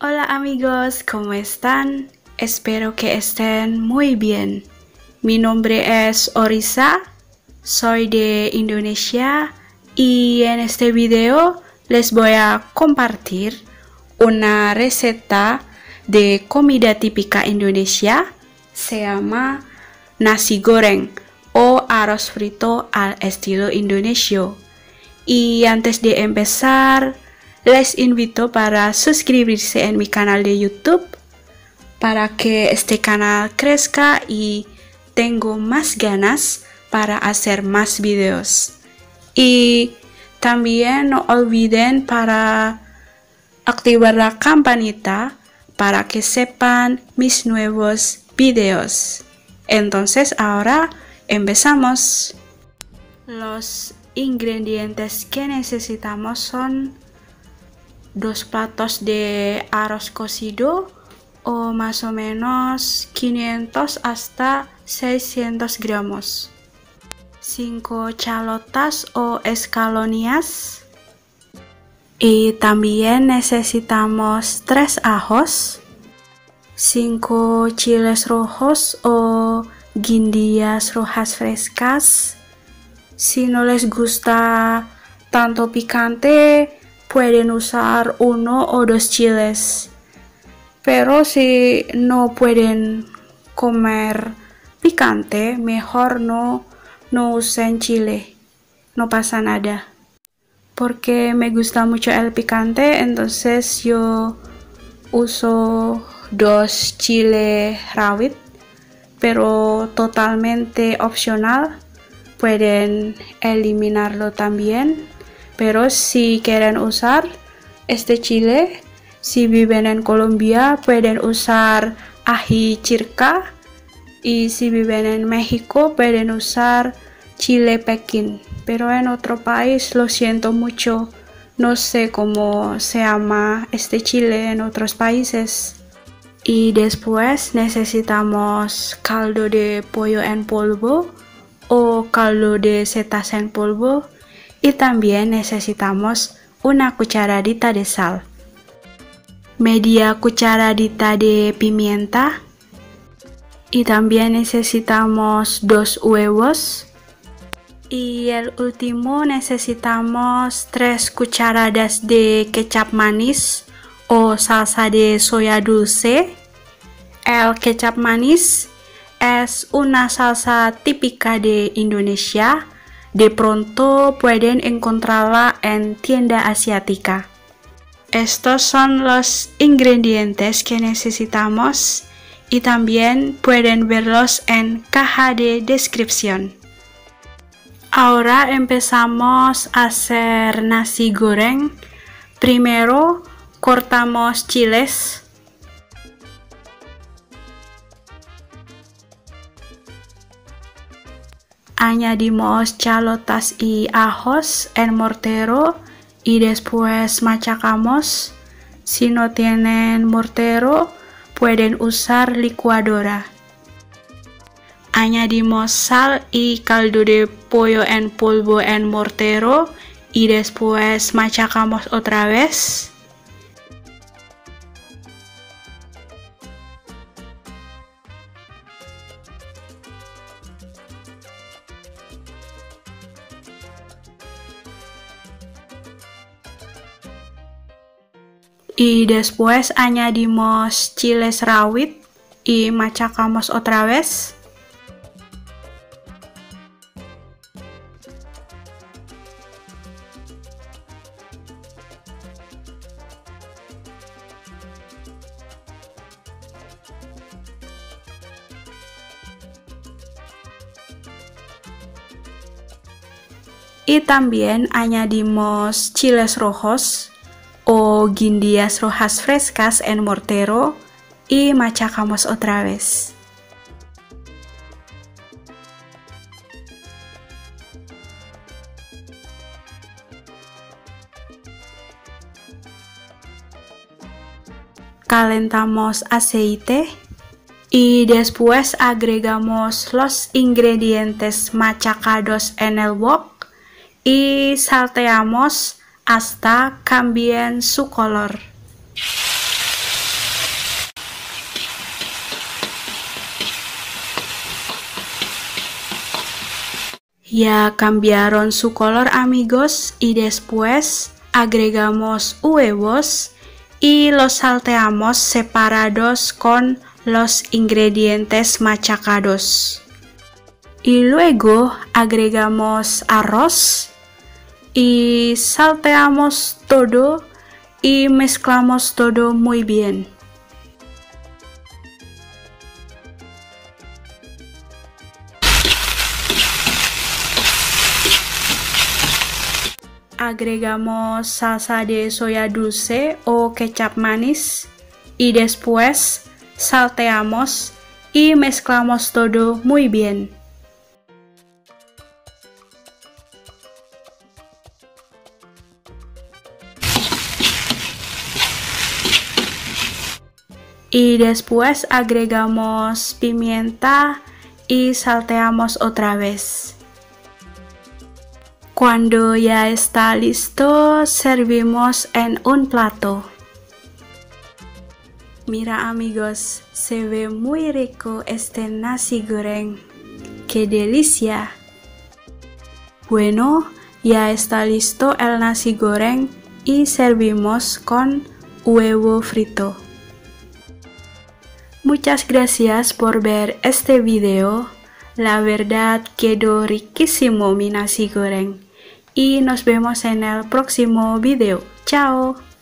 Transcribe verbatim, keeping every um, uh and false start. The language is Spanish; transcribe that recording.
Hola amigos, ¿cómo están? Espero que estén muy bien. Mi nombre es Orisa, soy de Indonesia y en este video les voy a compartir una receta de comida típica Indonesia. Se llama nasi goreng o arroz frito al estilo indonesio. Y antes de empezar, les invito para suscribirse en mi canal de YouTube para que este canal crezca y tengo más ganas para hacer más videos. Y también no olviden para activar la campanita para que sepan mis nuevos videos. Entonces ahora empezamos. Los ingredientes que necesitamos son dos platos de arroz cocido o más o menos quinientos hasta seiscientos gramos, cinco chalotas o escalonias, y también necesitamos tres ajos, cinco chiles rojos o guindillas rojas frescas. Si no les gusta tanto picante, pueden usar uno o dos chiles, pero si no pueden comer picante, mejor no, no usen chile, no pasa nada. Porque me gusta mucho el picante, entonces yo uso dos chile rawit, pero totalmente opcional, pueden eliminarlo también. Pero si quieren usar este chile, si viven en Colombia pueden usar ají chirca, y si viven en México pueden usar chile Pekín. Pero en otro país, lo siento mucho, no sé cómo se llama este chile en otros países. Y después necesitamos caldo de pollo en polvo o caldo de setas en polvo. Y también necesitamos una cucharadita de sal, media cucharadita de pimienta, y también necesitamos dos huevos, y el último necesitamos tres cucharadas de kecap manis o salsa de soya dulce. El kecap manis es una salsa típica de Indonesia. De pronto pueden encontrarla en tienda asiática. Estos son los ingredientes que necesitamos y también pueden verlos en caja de descripción. Ahora empezamos a hacer nasi goreng. Primero cortamos chiles. Añadimos chalotas y ajos en mortero y después machacamos. Si no tienen mortero, pueden usar licuadora. Añadimos sal y caldo de pollo en polvo en mortero y después machacamos otra vez. Y después añadimos chiles rawit y machacamos otra vez. Y también añadimos chiles rojos o guindillas rojas frescas en mortero y machacamos otra vez. Calentamos aceite y después agregamos los ingredientes machacados en el wok y salteamos hasta cambien su color. Ya cambiaron su color, amigos, y después agregamos huevos y los salteamos separados con los ingredientes machacados. Y luego agregamos arroz y salteamos todo y mezclamos todo muy bien. Agregamos salsa de soya dulce o kecap manis y después salteamos y mezclamos todo muy bien. Y después agregamos pimienta y salteamos otra vez. Cuando ya está listo, servimos en un plato. Mira, amigos, se ve muy rico este nasi goreng. ¡Qué delicia! Bueno, ya está listo el nasi goreng y servimos con huevo frito. Muchas gracias por ver este video. La verdad quedó riquísimo mi nasi goreng. Y nos vemos en el próximo video. ¡Chao!